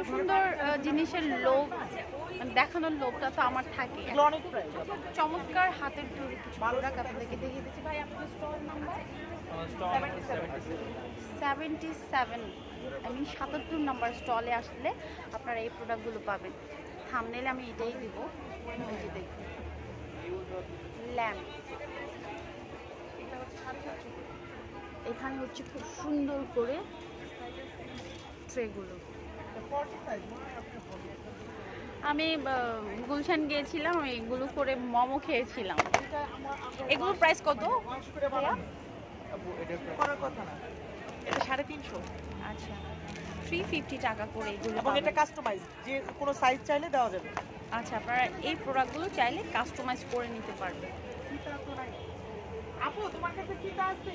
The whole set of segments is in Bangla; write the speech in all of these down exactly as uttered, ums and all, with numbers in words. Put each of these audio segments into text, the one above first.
সুন্দর জিনিসের লোভ দেখানোর লোভটা তো আমার থাকে। অনেক প্রাইস চমৎকার হাতের তৈরি কিছু প্রোডাক্ট আপনাদেরকে দেখিয়ে দিচ্ছি। ভাই আপনার স্টল নাম্বার সেভেন্টি সেভেন, আমি সাতাত্তর নাম্বার স্টলে আসলে আপনারা এই প্রোডাক্টগুলো পাবেন। থাম্বনেইলে আমি এটাই দিব। এই যে দেখুন ল্যাম্প, এখানে হচ্ছে খুব সুন্দর করে ট্রেগুলো। আমি গুলশান গিয়েছিলাম, এগুলো করে মোমো খেয়েছিলাম। এগুলোর প্রাইস কত? এটা সাড়ে তিনশো। আচ্ছা, থ্রি ফিফটি টাকা করে এগুলো। এবং এটা কাস্টমাইজ, যে কোনো সাইজ চাইলে দেওয়া যাবে। আচ্ছা, আপনারা এই প্রোডাক্টগুলো চাইলে কাস্টমাইজ করে নিতে পারবেন। আপু তোমার কাছে কিটা আছে?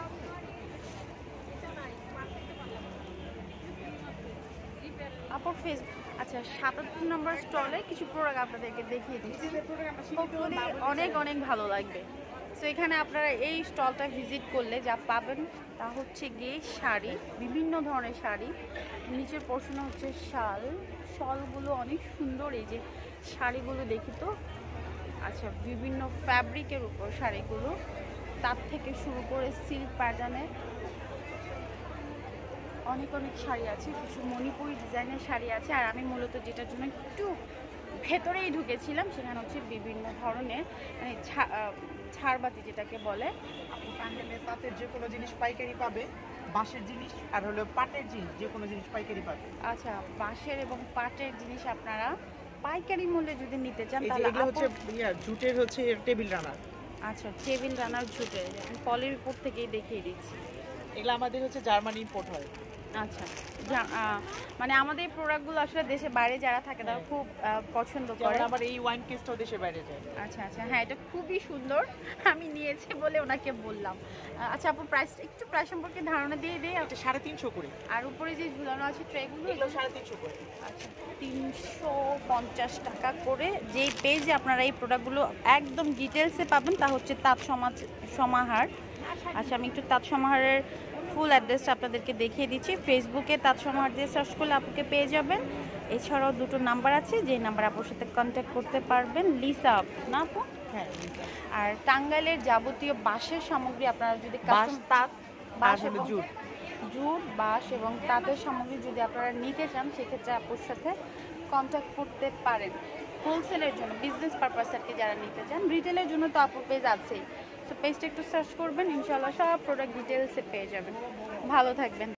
আপুর ফেস আচ্ছা সাতাত্তর নম্বর স্টলে কিছু প্রোডাক্ট আপনাদেরকে দেখিয়ে দিচ্ছি, অনেক অনেক ভালো লাগবে। তো এখানে আপনারা এই স্টলটা ভিজিট করলে যা পাবেন তা হচ্ছে গিয়ে শাড়ি, বিভিন্ন ধরনের শাড়ি। নিচের পোর্শনে হচ্ছে শাল, শলগুলো অনেক সুন্দর। এই যে শাড়িগুলো দেখি তো, আচ্ছা বিভিন্ন ফ্যাব্রিকের উপর শাড়িগুলো, তার থেকে শুরু করে সিল্ক প্যাটার্নের অনেক অনেক শাড়ি আছে, কিছু মণিপুরি ডিজাইনের শাড়ি আছে। আর আমি মূলত যেটার জন্য একটু ভেতরেই ঢুকেছিলাম সেখানে হচ্ছে বিভিন্ন ধরনের মানে ছাড়বাতি যেটাকে বলে। আপনি টাঙ্গেলের তাঁতের যে কোনো জিনিস পাইকারি পাবে, বাঁশের জিনিস আর হলো পাটের জিনিস যে কোনো জিনিস পাইকারি পাবে। আচ্ছা, বাঁশের এবং পাটের জিনিস আপনারা পাইকারি মূল্যে যদি নিতে চান তাহলে এগুলো হচ্ছে ইয়া জুটের হচ্ছে টেবিল রানার। আচ্ছা, টেবিল রানার জুটের, আমি পলির উপর থেকেই দেখিয়ে দিচ্ছি। এগুলো আমাদের হচ্ছে জার্মানি ইম্পোর্ট হয়। আচ্ছা, মানে আমাদের প্রোডাক্টগুলো আসলে দেশে বাইরে যারা থাকে তারা খুব পছন্দ করে। আবার এই ওয়াইন কেসটাও দেশে বাইরে যায়। আচ্ছা আচ্ছা, হ্যাঁ এটা খুবই সুন্দর, আমি নিয়েছি বলে ওনাকে বললাম। আচ্ছা আপু, প্রাইস একটু প্রাইস সম্পর্কে ধারণা দিয়ে দিই। এটা সাড়ে তিনশো করে। আর উপরে যে ঝুলানো আছে ট্রেগুলো, এগুলো সাড়ে তিনশো করে। আচ্ছা, তিনশো পঞ্চাশ টাকা করে। যেই পেজে আপনারা এই প্রোডাক্টগুলো একদম ডিটেলসে পাবেন তা হচ্ছে তাঁত সমাজ সমাহার। আচ্ছা, আমি একটু তাঁত সমাহারের ফুল অ্যাড্রেসটা আপনাদেরকে দেখিয়ে দিচ্ছি। ফেসবুকে তাঁত সমাহার দিয়ে সার্চ করলে আপুকে পেয়ে যাবেন। এছাড়াও দুটো নাম্বার আছে, যেই নাম্বার আপুর সাথে কন্ট্যাক্ট করতে পারবেন। লিসা আপু না আপু? হ্যাঁ। আর টাঙ্গাইলের যাবতীয় বাঁশের সামগ্রী আপনারা যদি বাঁশ, তাঁত, বাঁশ এবং জুট জুট বাঁশ এবং তাঁতের সামগ্রী যদি আপনারা নিতে চান সেক্ষেত্রে আপুর সাথে কন্ট্যাক্ট করতে পারেন। হোলসেলের জন্য, বিজনেস পারপাস আর কি যারা নিতে চান। রিটেলের জন্য তো আপুর পেজ আছেই, তো পেজটা একটু সার্চ করবেন, ইনশাআল্লাহ সব প্রোডাক্ট ডিটেলসে পেয়ে যাবেন। ভালো থাকবেন।